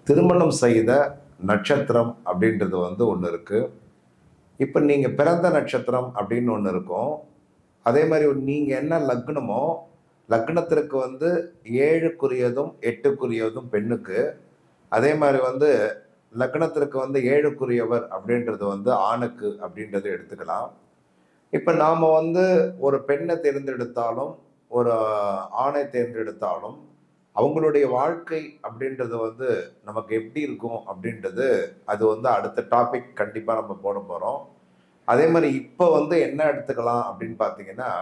திருமணம் செய்த நட்சத்திரம் அப்படின்றது ஒன்று இருக்குது. இப்போ நீங்கள் பிறந்த நட்சத்திரம் அப்படின்னு ஒன்று இருக்கும். அதே மாதிரி நீங்கள் என்ன லக்னமோ, லக்னத்திற்கு 7க்குரியதும் 8க்குரியதும் பெண்ணுக்கு. அதே மாதிரி லக்னத்திற்கு 7க்குரியவர் அப்படின்றது ஆணுக்கு அப்படின்றத எடுத்துக்கலாம். இப்போ நாம் ஒரு பெண்ணை தேர்ந்தெடுத்தாலும் ஒரு ஆணை தேர்ந்தெடுத்தாலும் அவங்களுடைய வாழ்க்கை அப்படின்றது நமக்கு எப்படி இருக்கும் அப்படின்றது அது அடுத்த டாபிக் கண்டிப்பாக நம்ம போட போகிறோம். அதே மாதிரி இப்போ என்ன எடுத்துக்கலாம் அப்படின்னு பார்த்தீங்கன்னா,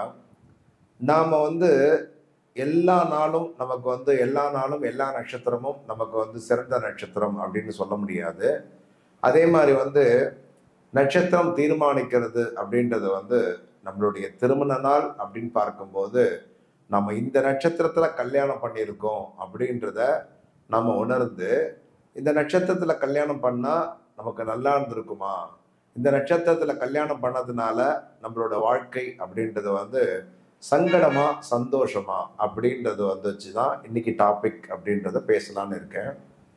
நாம் எல்லா நாளும் நமக்கு எல்லா நாளும் எல்லா நட்சத்திரமும் நமக்கு சிறந்த நட்சத்திரம் அப்படின்னு சொல்ல முடியாது. அதே மாதிரி நட்சத்திரம் தீர்மானிக்கிறது அப்படின்றது நம்மளுடைய திருமண நாள் அப்படின்னு பார்க்கும்போது நம்ம இந்த நட்சத்திரத்தில் கல்யாணம் பண்ணியிருக்கோம் அப்படின்றத நம்ம உணர்ந்து, இந்த நட்சத்திரத்தில் கல்யாணம் பண்ணால் நமக்கு நல்லா இருந்திருக்குமா, இந்த நட்சத்திரத்தில் கல்யாணம் பண்ணதுனால நம்மளோட வாழ்க்கை அப்படின்றது சங்கடமா சந்தோஷமா அப்படின்றது வச்சு தான் இன்னைக்கு டாபிக் அப்படின்றத பேசலான்னு இருக்கேன்.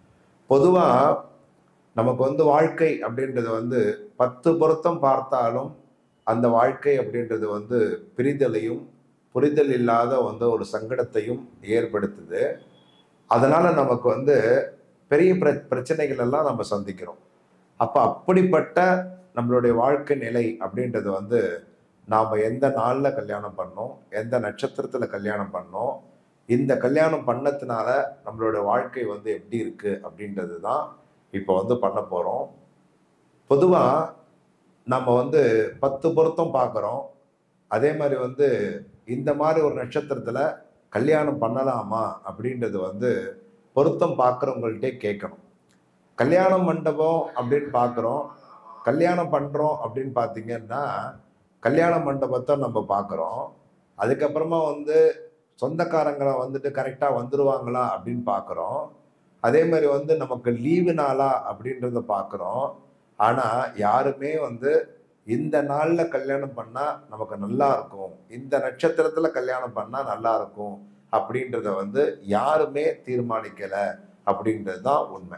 பொதுவாக நமக்கு வாழ்க்கை அப்படின்றது 10 பொருத்தம் பார்த்தாலும் அந்த வாழ்க்கை அப்படின்றது பிரிதலையும் புரிதல் இல்லாத ஒரு சங்கடத்தையும் ஏற்படுத்துது. அதனால நமக்கு பெரிய பிரச்சனைகள் எல்லாம் நம்ம சந்திக்கிறோம். அப்போ அப்படிப்பட்ட நம்மளுடைய வாழ்க்கை நிலை அப்படின்றது நாம் எந்த நாளில் கல்யாணம் பண்ணோம், எந்த நட்சத்திரத்தில் கல்யாணம் பண்ணோம், இந்த கல்யாணம் பண்ணதுனால நம்மளோட வாழ்க்கை எப்படி இருக்குது அப்படின்றது தான் இப்போ பண்ண போகிறோம். பொதுவாக நம்ம 10 பொருத்தம் பார்க்குறோம். அதே மாதிரி இந்த மாதிரி ஒரு நட்சத்திரத்தில் கல்யாணம் பண்ணலாமா அப்படின்றது பொருத்தம் பார்க்குறவங்கள்ட்டே கேட்கணும். கல்யாண மண்டபம் அப்படின்னு பார்க்குறோம், கல்யாணம் பண்ணுறோம் அப்படின்னு பார்த்தீங்கன்னா கல்யாண மண்டபத்தை நம்ம பார்க்குறோம். அதுக்கப்புறமா சொந்தக்காரங்களை கரெக்டாக வந்துடுவாங்களா அப்படின்னு பார்க்குறோம். அதே மாதிரி நமக்கு லீவு நாளா அப்படின்றத பார்க்குறோம். ஆனால் யாருமே இந்த நாளில் கல்யாணம் பண்ணால் நமக்கு நல்லா இருக்கும், இந்த நட்சத்திரத்தில் கல்யாணம் பண்ணால் நல்லா இருக்கும் அப்படின்றத யாருமே தீர்மானிக்கலை அப்படின்றது தான் உண்மை.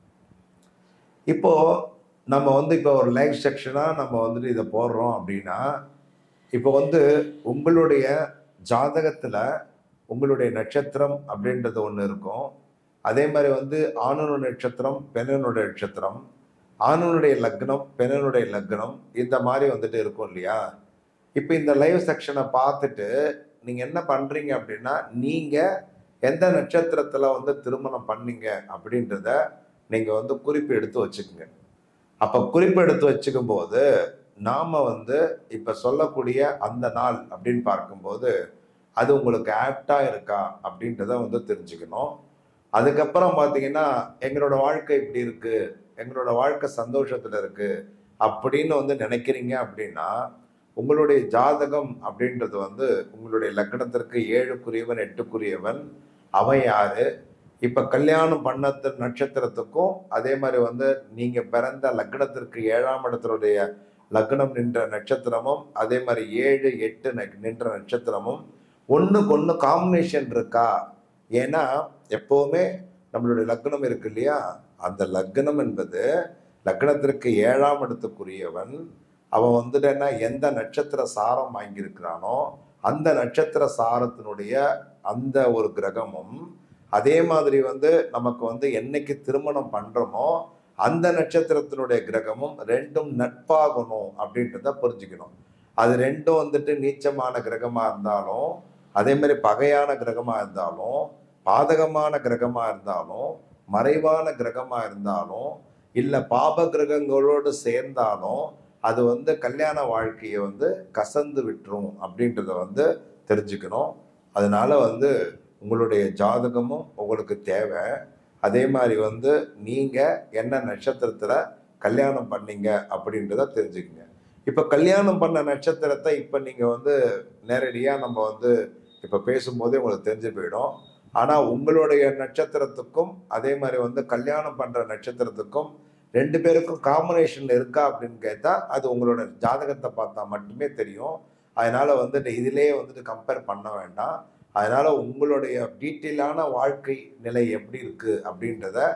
இப்போ நம்ம இப்போ ஒரு லைவ் செக்ஷனாக நம்ம இதை போடுறோம் அப்படின்னா, இப்போ உங்களுடைய ஜாதகத்தில் உங்களுடைய நட்சத்திரம் அப்படின்றது ஒன்று இருக்கும். அதே மாதிரி ஆணுடைய நட்சத்திரம், பெண்ணுடைய நட்சத்திரம், ஆணுடைய லக்னம், பெண்ணுடைய லக்னம், இந்த மாதிரி இருக்கும் இல்லையா. இப்போ இந்த லைவ் செக்ஷனை பார்த்துட்டு நீங்கள் என்ன பண்ணுறீங்க அப்படின்னா, நீங்கள் எந்த நட்சத்திரத்தில் திருமணம் பண்ணீங்க அப்படின்றத நீங்கள் குறிப்பு எடுத்து வச்சுக்கோங்க. அப்போ குறிப்பு எடுத்து வச்சுக்கும் போது நாம் இப்போ சொல்லக்கூடிய அந்த நாள் அப்படின்னு பார்க்கும்போது அது உங்களுக்கு ஆப்டாக இருக்கா அப்படின்றத தெரிஞ்சுக்கணும். அதுக்கப்புறம் பார்த்தீங்கன்னா, எங்களோட வாழ்க்கை இப்படி இருக்குது, எங்களோட வாழ்க்கை சந்தோஷத்தில் இருக்குது அப்படின்னு நினைக்கிறீங்க அப்படின்னா, உங்களுடைய ஜாதகம் அப்படின்றது உங்களுடைய லக்னத்திற்கு 7க்குரியவன் 8க்குரியவன் அவன் யாரு, இப்போ கல்யாணம் பண்ண நட்சத்திரத்துக்கும் அதே மாதிரி நீங்கள் பிறந்த லக்னத்திற்கு 7ஆம் இடத்தினுடைய லக்னம் நின்ற நட்சத்திரமும் அதே மாதிரி 7, 8 நின்ற நட்சத்திரமும் ஒன்றுக்கு ஒன்று காம்பினேஷன் இருக்கா. ஏன்னா எப்போவுமே நம்மளுடைய லக்னம் இருக்கு இல்லையா, அந்த லக்னம் என்பது லக்னத்திற்கு 7ஆம் இடத்துக்குரியவன். அவன் என்ன எந்த நட்சத்திர சாரம் வாங்கியிருக்கிறானோ அந்த நட்சத்திர சாரத்தினுடைய அந்த ஒரு கிரகமும், அதே மாதிரி நமக்கு என்னைக்கு திருமணம் பண்ணுறோமோ அந்த நட்சத்திரத்தினுடைய கிரகமும் ரெண்டும் நட்பாகணும் அப்படின்றத புரிஞ்சுக்கணும். அது ரெண்டும் நீச்சமான கிரகமாக இருந்தாலும், அதே மாதிரி பகையான கிரகமாக இருந்தாலும், பாதகமான கிரகமாக இருந்தாலும், மறைவான கிரகமாக இருந்தாலும், இல்லை பாப கிரகங்களோடு சேர்ந்தாலும் அது கல்யாண வாழ்க்கையை கசந்து விட்டுரும் அப்படின்றத தெரிஞ்சுக்கணும். அதனால உங்களுடைய ஜாதகமும் உங்களுக்கு தேவை. அதே மாதிரி நீங்கள் என்ன நட்சத்திரத்தில் கல்யாணம் பண்ணீங்க அப்படின்றத தெரிஞ்சுக்கங்க. இப்போ கல்யாணம் பண்ண நட்சத்திரத்தை இப்போ நீங்கள் நேரடியாக நம்ம இப்போ பேசும்போதே உங்களுக்கு தெரிஞ்சு போயிடும். ஆனால் உங்களுடைய நட்சத்திரத்துக்கும் அதே மாதிரி கல்யாணம் பண்ணுற நட்சத்திரத்துக்கும் 2 பேருக்கும் காம்பினேஷன் இருக்கா அப்படின்னு கேட்டால் அது உங்களோட ஜாதகத்தை பார்த்தா மட்டுமே தெரியும். அதனால் இதிலே கம்பேர் பண்ண வேண்டாம். அதனால் உங்களுடைய டீட்டெயிலான வாழ்க்கை நிலை எப்படி இருக்குது அப்படின்றத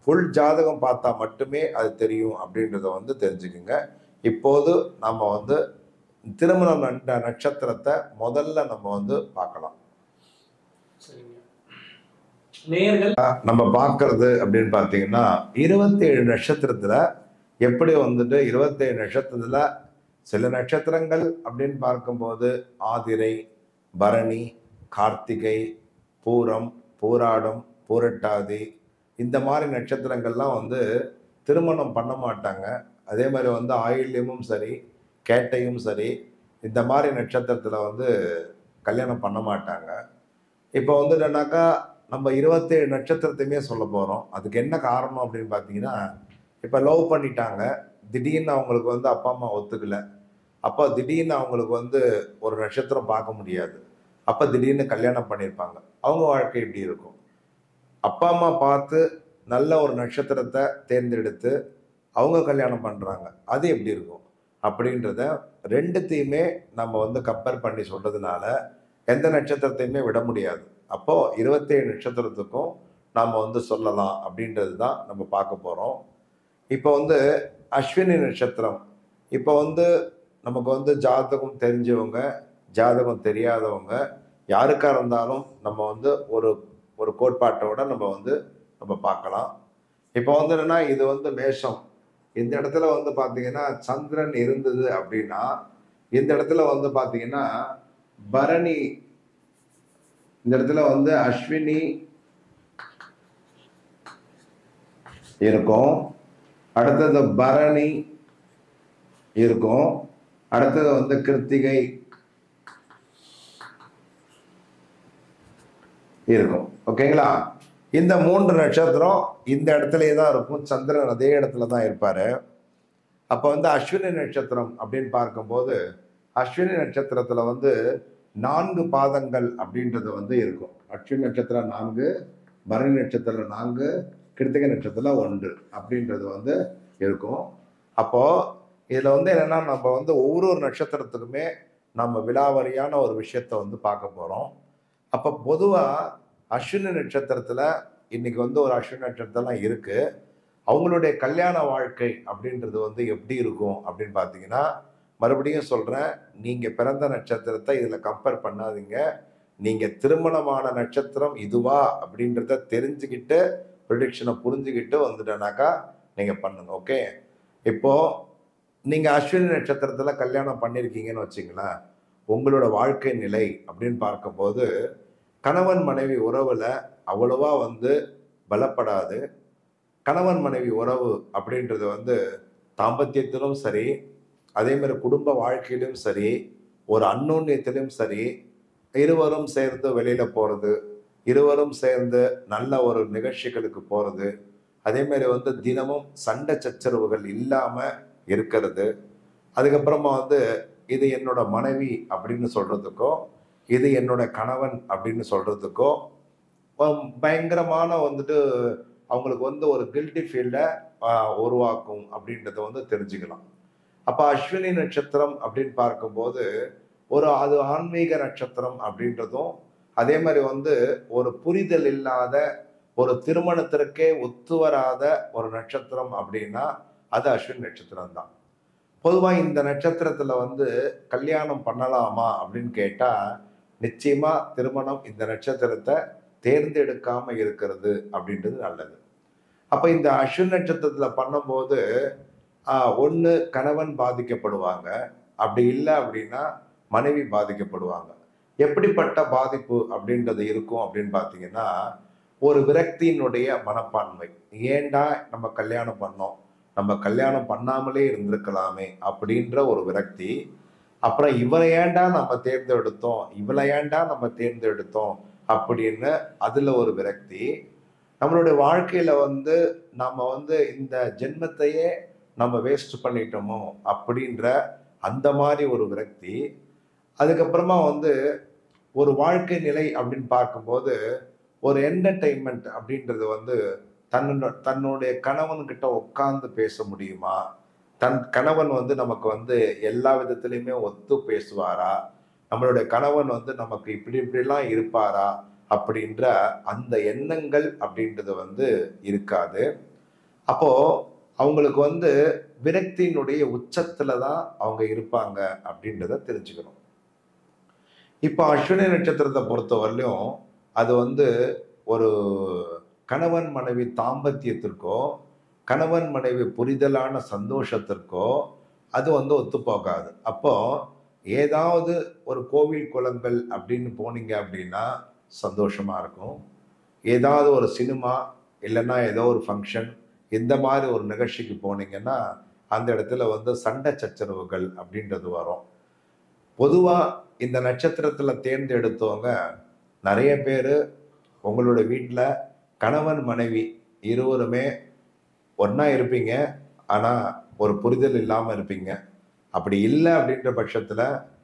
ஃபுல் ஜாதகம் பார்த்தா மட்டுமே அது தெரியும் அப்படின்றத வந்து தெரிஞ்சுக்குங்க. இப்போது நம்ம வந்து திருமணம் நட்சத்திரத்தை முதல்ல நம்ம வந்து பார்க்கலாம். நம்ம பார்க்கறது அப்படின்னு பார்த்தீங்கன்னா 27 நட்சத்திரத்துல எப்படி வந்துட்டு 27 நட்சத்திரத்துல சில நட்சத்திரங்கள் அப்படின்னு பார்க்கும்போது ஆதிரை, பரணி, கார்த்திகை, பூரம், பூராடம், பூரட்டாதி இந்த மாதிரி நட்சத்திரங்கள்லாம் வந்து திருமணம் பண்ண மாட்டாங்க. அதே மாதிரி வந்து ஆயில்யமும் சரி, கேட்டையும் சரி, இந்த மாதிரி நட்சத்திரத்தில் வந்து கல்யாணம் பண்ண மாட்டாங்க. இப்போ வந்து என்னன்னாக்கா நம்ம 27 நட்சத்திரத்தையுமே சொல்ல போகிறோம். அதுக்கு என்ன காரணம் அப்படின்னு பார்த்தீங்கன்னா, இப்போ லவ் பண்ணிட்டாங்க, திடீர்னு அவங்களுக்கு வந்து அப்பா அம்மா ஒத்துக்கலை. அப்போ திடீர்னு அவங்களுக்கு வந்து ஒரு நட்சத்திரம் பார்க்க முடியாது. அப்போ திடீர்னு கல்யாணம் பண்ணியிருப்பாங்க. அவங்க வாழ்க்கை எப்படி இருக்கும்? அப்பா அம்மா பார்த்து நல்ல ஒரு நட்சத்திரத்தை தேர்ந்தெடுத்து அவங்க கல்யாணம் பண்ணுறாங்க, அது எப்படி இருக்கும் அப்படின்றத ரெண்டுத்தையுமே நம்ம வந்து கம்பேர் பண்ணி சொல்றதுனால எந்த நட்சத்திரத்தையுமே விட முடியாது. அப்போ 27 நட்சத்திரத்துக்கும் நாம் வந்து சொல்லலாம் அப்படின்றது தான் நம்ம பார்க்க போகிறோம். இப்போ வந்து அஸ்வினி நட்சத்திரம், இப்போ வந்து நமக்கு வந்து ஜாதகம் தெரிஞ்சவங்க, ஜாதகம் தெரியாதவங்க யாருக்கா இருந்தாலும் நம்ம வந்து ஒரு ஒரு கோட்பாட்டோட நம்ம பார்க்கலாம். இப்போ வந்து என்னன்னா, இது வந்து மேஷம். இந்த இடத்துல வந்து பார்த்தீங்கன்னா சந்திரன் இருந்தது அப்படின்னா, இந்த இடத்துல வந்து பார்த்தீங்கன்னா பரணி, இந்த இடத்துல வந்து அஸ்வினி இருக்கும், அடுத்தது பரணி இருக்கும், அடுத்தது வந்து கிருத்திகை இருக்கும். ஓகேங்களா? இந்த 3 நட்சத்திரம் இந்த இடத்துலயே தான் இருக்கும். சந்திரன் அதே இடத்துல தான் இருப்பாரு. அப்போ வந்து அஸ்வினி நட்சத்திரம் அப்படின்னு பார்க்கும்போது, அஸ்வினி நட்சத்திரத்துல வந்து 4 பாதங்கள் அப்படின்றது வந்து இருக்கும். அஸ்வினி நட்சத்திரம் 4, பரணி நட்சத்திரம் 4, கிருத்திகை நட்சத்திரம் 1 அப்படின்றது வந்து இருக்கும். அப்போ இதுல வந்து என்னன்னா, நம்ம வந்து ஒவ்வொரு நட்சத்திரத்துக்குமே நம்ம விலாவரியான ஒரு விஷயத்த வந்து பார்க்க போறோம். அப்போ பொதுவா அஸ்வினி நட்சத்திரத்துல இன்னைக்கு வந்து ஒரு அஸ்வினி நட்சத்திரம்லாம் இருக்கு. அவங்களுடைய கல்யாண வாழ்க்கை அப்படின்றது வந்து எப்படி இருக்கும் அப்படின்னு பார்த்தீங்கன்னா, மறுபடியும் சொல்றேன், நீங்க பிறந்த நட்சத்திரத்தை இதுல கம்பேர் பண்ணாதீங்க. நீங்க திருமணமான நட்சத்திரம் இதுவா அப்படின்றத தெரிஞ்சுக்கிட்டு ப்ரிடிக்ஷனை புரிஞ்சுக்கிட்டு வந்துட்டேனாக்கா நீங்க பண்ணுங்க. ஓகே? இப்போ நீங்க அஸ்வினி நட்சத்திரத்துல கல்யாணம் பண்ணியிருக்கீங்கன்னு வச்சுங்களேன், உங்களோட வாழ்க்கை நிலை அப்படின்னு பார்க்கும்போது கணவன் மனைவி உறவுல அவ்வளவா வந்து பலப்படாது. கணவன் மனைவி உறவு அப்படின்றது வந்து தாம்பத்தியத்திலும் சரி, அதே மாதிரி குடும்ப வாழ்க்கையிலும் சரி, ஒரு அந்யோன்யத்திலும் சரி, இருவரும் சேர்ந்து வெளியில போறது, இருவரும் சேர்ந்து நல்ல ஒரு நிகழ்ச்சிகளுக்கு போறது, அதே மாதிரி வந்து தினமும் சண்டை சச்சரவுகள் இல்லாம இருக்கிறது. அதுக்கப்புறமா வந்து இது என்னோட மனைவி அப்படின்னு சொல்றதுக்கோ, இது என்னோட கணவன் அப்படின்னு சொல்றதுக்கோ பயங்கரமான வந்துட்டு அவங்களுக்கு வந்து ஒரு கில்ட்டி ஃபீல்டை உருவாக்கும் அப்படின்றத வந்து தெரிஞ்சுக்கலாம். அப்போ அஸ்வினி நட்சத்திரம் அப்படின்னு பார்க்கும்போது அது ஆன்மீக நட்சத்திரம் அப்படின்றதும், அதே மாதிரி வந்து ஒரு புரிதல் இல்லாத ஒரு திருமணத்திற்கே ஒத்து வராத ஒரு நட்சத்திரம் அப்படின்னா அது அஸ்வினி நட்சத்திரம் தான். பொதுவாக இந்த நட்சத்திரத்துல வந்து கல்யாணம் பண்ணலாமா அப்படின்னு கேட்டா நிச்சயமா திருமணம் இந்த நட்சத்திரத்தை தேர்ந்தெடுக்காம இருக்கிறது அப்படின்றது நல்லது. அப்ப இந்த அஸ்வினி நட்சத்திரத்துல பண்ணும்போது ஒண்ணு கணவன் பாதிக்கப்படுவாங்க, அப்படி இல்லை அப்படின்னா மனைவி பாதிக்கப்படுவாங்க. எப்படிப்பட்ட பாதிப்பு அப்படின்றது இருக்கும் அப்படின்னு பார்த்தீங்கன்னா, ஒரு விரக்தியினுடைய மனப்பான்மை, ஏண்டா நம்ம கல்யாணம் பண்ணோம், நம்ம கல்யாணம் பண்ணாமலே இருந்திருக்கலாமே அப்படின்ற ஒரு விரக்தி. அப்புறம் இவரை ஏண்டா நம்ம தேர்ந்தெடுத்தோம், இவளை ஏண்டா நம்ம தேர்ந்தெடுத்தோம் அப்படின்னு அதுல ஒரு விரக்தி. நம்மளுடைய வாழ்க்கையில வந்து நம்ம வந்து இந்த ஜென்மத்தையே நம்ம வேஸ்ட் பண்ணிட்டோமோ அப்படின்ற அந்த மாதிரி ஒரு விரக்தி. அதுக்கப்புறமா வந்து ஒரு வாழ்க்கை நிலை அப்படின்னு பார்க்கும்போது ஒரு என்டர்டெயின்மெண்ட் அப்படின்றது வந்து தன்னுடைய கணவன்கிட்ட உட்கார்ந்து பேச முடியுமா, தன் கணவன் வந்து நமக்கு வந்து எல்லா விதத்திலையுமே ஒத்து பேசுவாரா, நம்மளுடைய கணவன் வந்து நமக்கு இப்படி இப்படிலாம் இருப்பாரா அப்படின்ற அந்த எண்ணங்கள் அப்படின்றது வந்து இருக்காது. அப்போ அவங்களுக்கு வந்து விரக்தியினுடைய உச்சத்துல தான் அவங்க இருப்பாங்க அப்படின்றத தெரிஞ்சுக்கணும். இப்போ அஸ்வினி நட்சத்திரத்தை பொறுத்தவரையிலும் அது வந்து ஒரு கணவன் மனைவி தாம்பத்தியத்திற்கோ, கணவன் மனைவி புரிதலான சந்தோஷத்திற்கோ அது வந்து ஒத்துப்போகாது. அப்போ ஏதாவது ஒரு கோவில் குளங்கள் அப்படின்னு போனீங்க அப்படின்னா சந்தோஷமா இருக்கும். ஏதாவது ஒரு சினிமா இல்லைன்னா ஏதோ ஒரு ஃபங்க்ஷன் இந்த மாதிரி ஒரு நிகழ்ச்சிக்கு போனீங்கன்னா அந்த இடத்துல வந்து சண்டை சச்சரவுகள் அப்படின்றது வரும். பொதுவா இந்த நட்சத்திரத்துல தேர்ந்தெடுத்தவங்க நிறைய பேரு உங்களோட வீட்ல கணவன், மனைவி இருவருமே ஒண்ணா இருப்பீங்க. ஆனா, ஒரு புரிதல் இல்லாம இருப்பீங்க. அப்படி இல்ல அப்படின்ற பட்சத்துல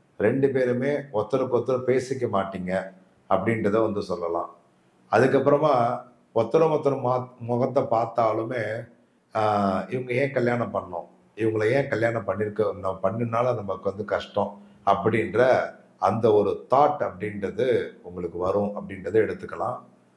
2 பேருமே ஒருத்தருக்கு ஒருத்தர் பேசிக்க மாட்டீங்க அப்படின்றத வந்து சொல்லலாம். அதுக்கப்புறமா ஒருத்தர முகத்த பார்த்தாலுமே, ஆ இவங்க ஏன் கல்யாணம் பண்ணோம்? இவங்கள ஏன் கல்யாணம் பண்ணினால நமக்கு வந்து கஷ்டம். அப்படின்ற அந்த ஒரு தாட் அப்படின்றது உங்களுக்கு வரும் அப்படின்றத எடுத்துக்கலாம்.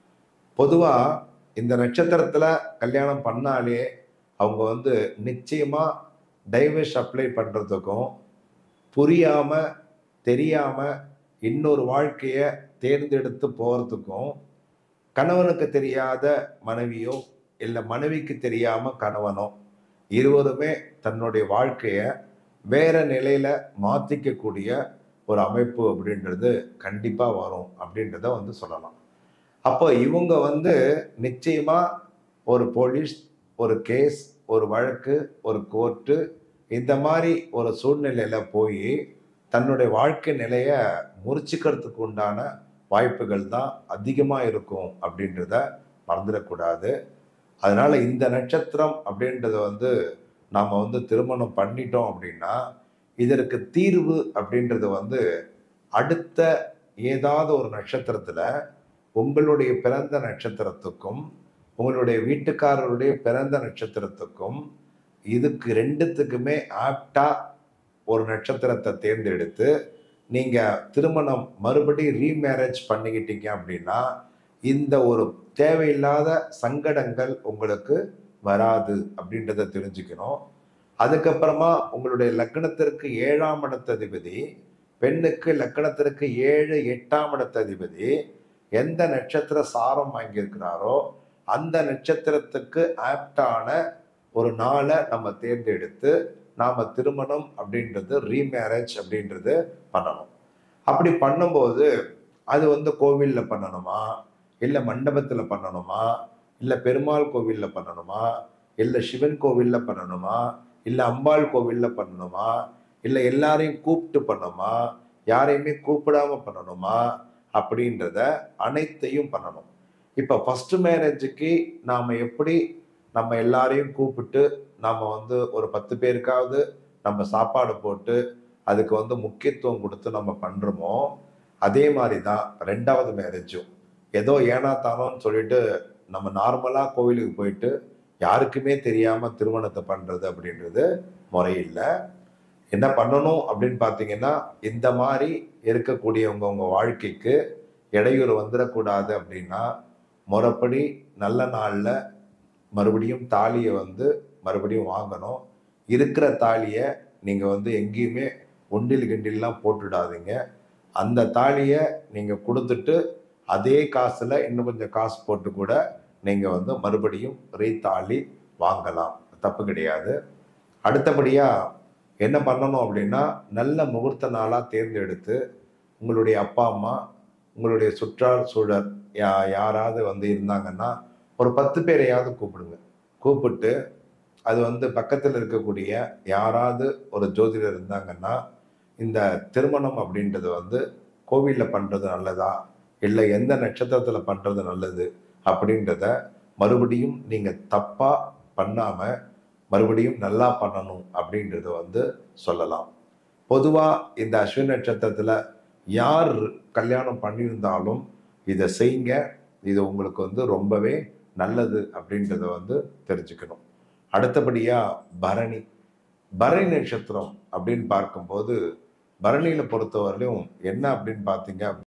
பொதுவா இந்த நட்சத்திரத்துல கல்யாணம் பண்ணாலே அவங்க வந்து நிச்சயமா டைவர்ஸ் அப்ளை பண்றதுக்கும், புரியாம, தெரியாம இன்னொரு வாழ்க்கைய தேர்ந்தெடுத்து போறதுக்கும், கணவனுக்கு தெரியாத மனைவியோ, இல்ல மனைவிக்கு தெரியாம கணவனோ, இருவருமே தன்னுடைய வாழ்க்கைய வேற நிலையில மாத்திக்கக்கூடிய ஒரு அமைப்பு அப்படின்றது கண்டிப்பா வரும் அப்படின்றத வந்து சொல்லலாம். அப்போ இவங்க வந்து நிச்சயமா ஒரு போலீஸ், ஒரு கேஸ், ஒரு வழக்கு, ஒரு கோர்ட்டு இந்த மாரி ஒரு சூழ்நிலையில போயி, தன்னுடைய வாழ்க்கை நிலைய முறிச்சுக்கிறதுக்கு உண்டான வாய்ப்புகள் தான் அதிகமா இருக்கும் அப்படின்றத மறந்துடக்கூடாது. அதனால இந்த நட்சத்திரம் அப்படின்றத வந்து நாம வந்து திருமணம் பண்ணிட்டோம் அப்படின்னா, இதற்கு தீர்வு அப்படின்றது வந்து அடுத்த ஏதாவது ஒரு நட்சத்திரத்துல உங்களுடைய பிறந்த நட்சத்திரத்துக்கும், உங்களுடைய வீட்டுக்காரருடைய பிறந்த நட்சத்திரத்துக்கும், இதுக்கு 2த்துக்குமே ஆப்ட்டா ஒரு நட்சத்திரத்த தேர்ந்தெடுத்து, நீங்க திருமணம் மறுபடியும் ரீமேரேஜ் பண்ணிக்கிட்டீங்க அப்படின்னா, இந்த ஒரு தேவையில்லாத சங்கடங்கள் உங்களுக்கு வராது அப்படின்றத தெரிஞ்சுக்கணும். அதுக்கப்புறமா உங்களுடைய லக்னத்திற்கு 7ஆம் இடத்ததிபதி, பெண்ணுக்கு லக்னத்திற்கு 7, 8ஆம் இடத்ததிபதி எந்த நட்சத்திர சாரம் வாங்கியிருக்கிறாரோ, அந்த நட்சத்திரத்துக்கு ஆப்ட்டான ஒரு நாள நம்ம தேர்ந்தெடுத்து, நாம திருமணம் அப்படின்றது ரீமேரேஜ் அப்படின்றது பண்ணணும். அப்படி பண்ணும்போது, அது வந்து கோவில்ல பண்ணணுமா? இல்ல மண்டபத்துல பண்ணணுமா? இல்ல பெருமாள் கோவில்ல பண்ணணுமா? இல்ல சிவன் கோவில்ல பண்ணணுமா? இல்ல அம்பாள் கோவில்ல பண்ணணுமா? இல்ல எல்லாரையும் கூப்பிட்டு பண்ணணுமா? யாரையுமே கூப்பிடாம பண்ணணுமா? அப்படின்றத அனைத்தையும் பண்ணணும். இப்ப ஃபர்ஸ்ட் மேரேஜுக்கு நாம எப்படி நம்ம எல்லாரையும் கூப்பிட்டு, நாம வந்து ஒரு 10 பேருக்காவது நம்ம சாப்பாடு போட்டு, அதுக்கு வந்து முக்கியத்துவம் குடுத்து நம்ம பண்றோமோ, அதே மாரி தான் 2வது மேரேஜும். ஏதோ ஏனோ தானோன்னு சொல்லிட்டு நம்ம நார்மலா கோவிலுக்கு போயிட்டு, யாருக்குமே தெரியாம திருமணத்த பண்றது அப்படின்றது முறையில்ல. என்ன பண்ணணும் அப்படின்னு பார்த்தீங்கன்னா, இந்த மாரி இருக்கக்கூடியவங்க உங்க வாழ்க்கைக்கு இடையூறு வந்துடக்கூடாது அப்படின்னா, முறைப்படி நல்ல நாள்ல மறுபடியும் தாலிய வந்து மறுபடியும் வாங்கணும். இருக்கிற தாலிய நீங்க வந்து எங்கேயுமே உண்டில் கிண்டில்லாம் போட்டுடாதீங்க. அந்த தாலிய நீங்க குடுத்துட்டு, அதே காசுல இன்னும் கொஞ்சம் காசு போட்டு கூட நீங்க வந்து மறுபடியும் ரீதாலி வாங்கலாம். தப்பு கிடையாது. அடுத்தபடியா என்ன பண்ணணும் அப்படின்னா, நல்ல முகூர்த்த நாளா தேர்ந்தெடுத்து, உங்களுடைய அப்பா, அம்மா, உங்களுடைய சுற்றார் சூழல் யாராவது வந்து இருந்தாங்கன்னா, ஒரு 10 பேரையாவது கூப்பிடுங்க. கூப்பிட்டு, அது வந்து பக்கத்துல இருக்கக்கூடிய யாராவது ஒரு ஜோதிடர் இருந்தாங்கன்னா, இந்த திருமணம் அப்படின்றது வந்து கோவில்ல பண்றது நல்லதா? இல்ல எந்த நட்சத்திரத்துல பண்றது நல்லது? அப்படின்றத மறுபடியும் நீங்க தப்பா பண்ணாம மறுபடியும் நல்லா பண்ணணும் அப்படின்றத வந்து சொல்லலாம். பொதுவா இந்த அஸ்வினி நட்சத்திரத்துல யார் கல்யாணம் பண்ணியிருந்தாலும் இத செய்யுங்க. இது உங்களுக்கு வந்து ரொம்பவே நல்லது அப்படின்றத வந்து தெரிஞ்சுக்கணும். அடுத்தபடியா பரணி. பரணி நட்சத்திரம் அப்படின்னு பார்க்கும்போது, பரணியில பொறுத்தவரையிலும் என்ன அப்படின்னு பார்த்தீங்க